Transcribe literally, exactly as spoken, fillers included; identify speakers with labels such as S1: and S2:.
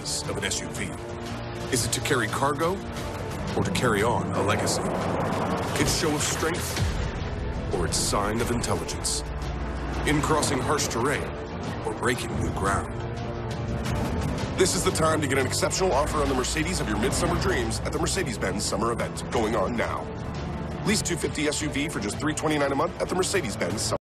S1: purpose of an S U V? Is it to carry cargo or to carry on a legacy? Its show of strength or its sign of intelligence? In crossing harsh terrain or breaking new ground? This is the time to get an exceptional offer on the Mercedes of your midsummer dreams at the Mercedes-Benz Summer Event, going on now. Lease two fifty S U V for just three hundred twenty-nine dollars a month at the Mercedes-Benz Summer